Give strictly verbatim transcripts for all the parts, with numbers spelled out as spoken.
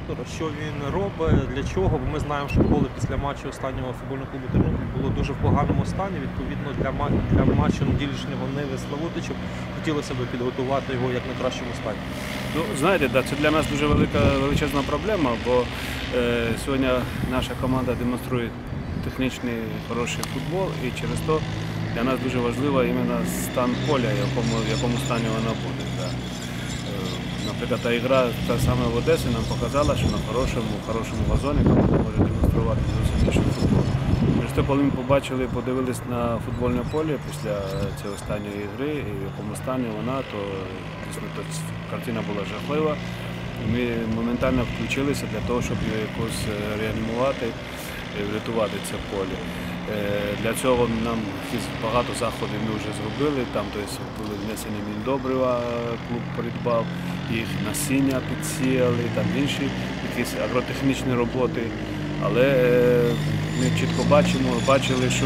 директора, що він робить, для чого, бо ми знаємо, що поле після матчу останнього футбольного клубу Тернопіль було дуже в поганому стані. Відповідно, для, для матчу неділішнього Ниви Славутичів хотілося б підготувати його як на кращому стані. Ну, знаєте, да, це для нас дуже велика, величезна проблема, бо е, сьогодні наша команда демонструє технічний хороший футбол, і через то для нас дуже важливо іменно стан поля, в якому, в якому стані вона буде. Да. Наприклад, та ігра та саме в Одесі нам показала, що на хорошому, хорошому газоні команда може демонструвати зовсім інший футбол. Через те, коли ми побачили, подивились на футбольне поле після цієї останньої гри, і в якому стані вона, то дійсно картина була жахлива. Ми моментально включилися для того, щоб її якось реанімувати і врятувати це поле. Для цього нам багато заходів ми вже зробили, там тобто, були внесені міндобрива, клуб придбав, їх насіння підсіяли, там інші якісь агротехнічні роботи. Але ми чітко бачимо, бачили, що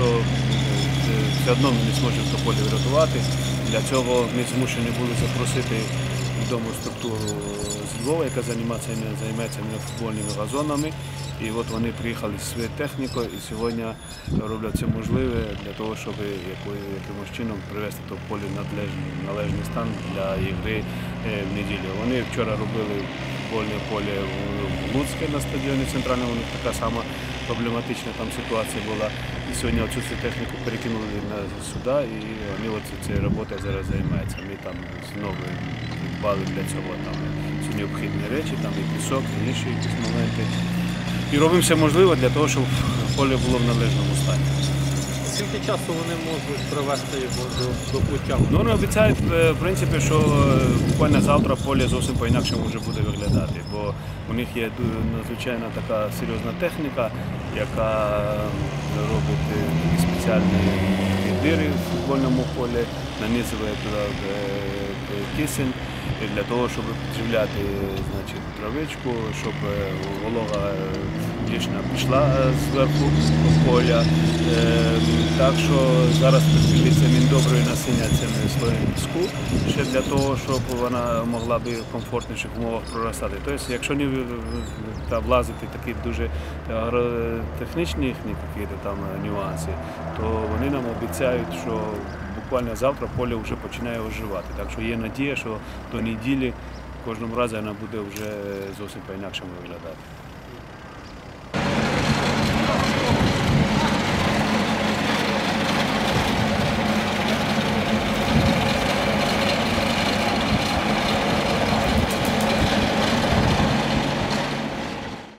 все одно ми не зможемо це поле врятувати. Для цього ми змушені були запросити відому структуру з Львова, яка займається футбольними газонами. І от вони приїхали зі своєю технікою і сьогодні роблять це можливе для того, щоб якимось чином привести то поле в належний стан для ігри в неділю. Вони вчора робили футбольне поле в Луцьке на стадіоні центральному, у них така сама проблематична там ситуація була. І сьогодні цю всю техніку перекинули сюди, і вони цією роботою зараз займаються. Ми там знову відбали для цього там всі необхідні речі, там і пісок, і інші якісь моменти. І робимо все можливе для того, щоб поле було в належному стані. Скільки часу вони можуть привести його до, до пуття? Ну, вони обіцяють, в принципі, що буквально завтра поле зовсім по-інакшому вже буде виглядати, бо у них є надзвичайно така серйозна техніка, яка робить спеціальні дири в футбольному полі, нанизує туди кисень для того, щоб підживляти, значить, травичку, щоб волога лишня пішла зверху поля. Так що зараз підпілиться міндоброю насіння цими слоєм піску, ще для того, щоб вона могла б в комфортніших умовах проростати. Тобто, якщо не влазити такі дуже агротехнічні їхні там нюанси, то вони нам обіцяють, що буквально завтра поле вже починає оживати. Так що є надія, що до неділі в кожному разі вона буде вже зовсім по-інакшому виглядати.